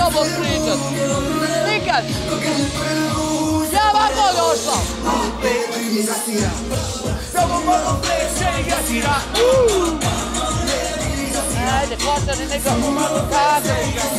tobom pričat. Nikad. Ja ovako došla. Samo malo pleše i gasira. Ajde, kvartani neka kada.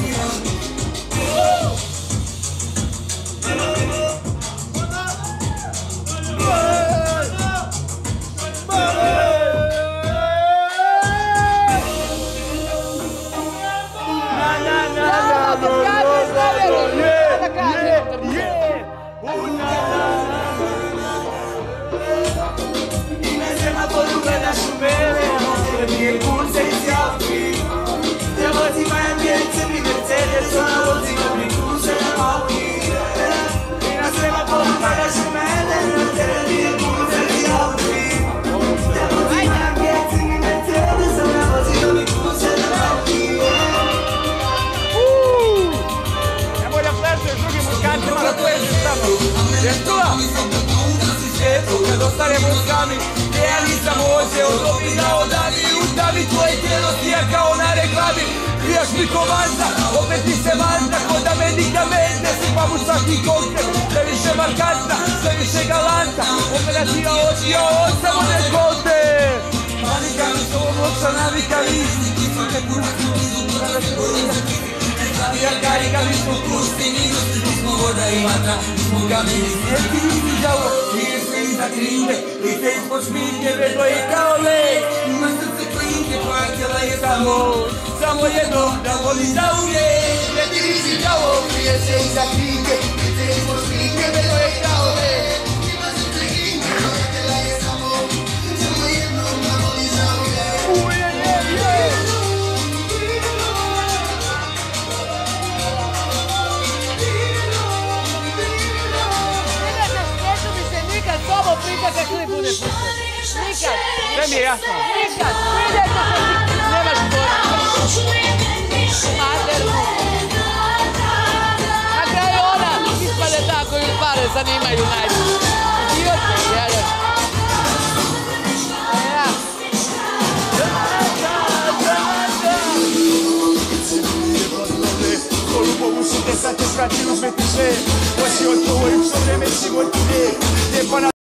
Kad ostanemo u skami, ja nisam ođeo, dominao da mi utavi tvoje tijelo tija kao na reklami. Krijaš mi ko vanta, opet mi se vanta, ko da medikamente, sipam u svaki konkret, sve više markantna, sve više galanta, operacija očija od samo ne konte. Panika mi s ovom oča navika listi, ti su te pusti, kada se voda. Ja karika mi smo pusti, mi smo voda i vatra, smo kameni, neki ljudi dao, nije sve iza krinke, i te ispod šminke, vedlo je kao led. Ima srce klinke, tvoja tijela je samo jedno, da voli za uvijek. Neki ljudi dao, nije sve iza krinke, i te ispod šminke, vedlo je kao led. Ima srce klinke, tvoja tijela je samo jedno, da voli za uvijek. Ovo pričat kad li bude pušten. Nikad. Sve mi je jasno. Nikad. Vidjeti se, nemaš pojma. Maternu. Na kraju ona ispade ta koju pare zanimaju najviše. Idiote, jedan. Ja. Polubovu su te sad te skratili uzmeti sve. Osi odgovorim što vreme život ide.